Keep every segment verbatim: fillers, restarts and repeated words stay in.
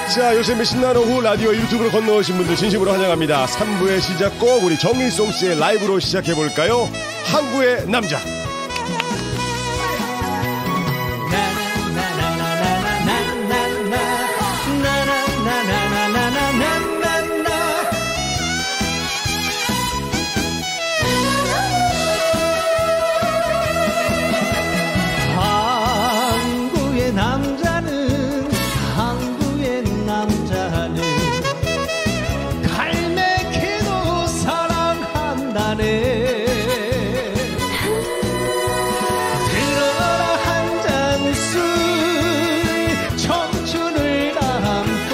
자, 요새 신나는 오후 라디오 유튜브로 건너오신 분들 진심으로 환영합니다. 삼 부의 시작곡 우리 정일송 씨의 라이브로 시작해볼까요? 항구의 남자. 항구의 남자는 항구의 남자는 갈매기도 사랑한다네. 들어라 한 잔술 청춘을 담고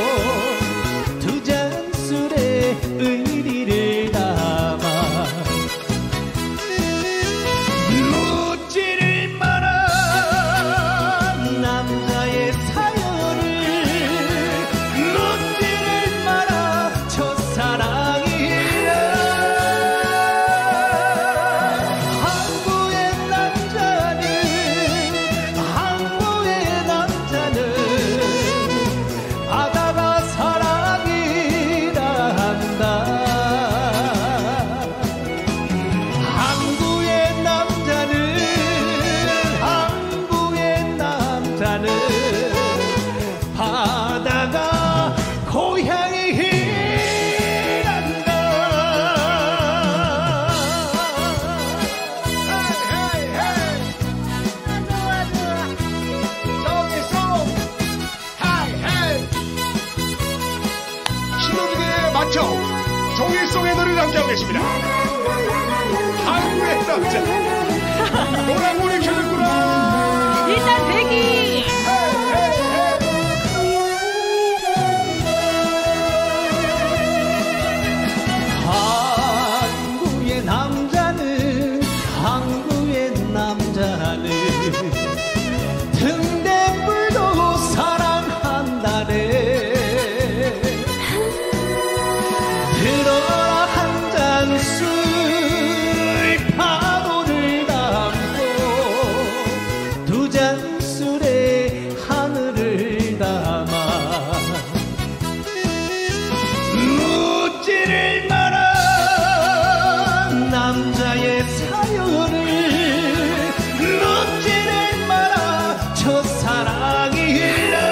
두 잔술에 의리를 담아 묻지를 마라 남자의 사연을 묻지를 마라 첫사랑이라. 항구의 남자는 항구의 남자는 바다가 사랑이라 한다. 항구의 남자는 항구의 남자는 바다가 고향이란다. 신혼부대에 맞춰 정일송의 노래를 함께하고 계십니다. 항구의 남자. 노란물이 켜졌구나. 일단 대기. 항구의 남자는 항구의 남자는 등대물도 사랑한다네. 들어라 한 잔술 파도를 담고 두 잔술에 하늘을 담아 묻지를 마라 남자의 사연을 묻지를 마라 첫사랑이라.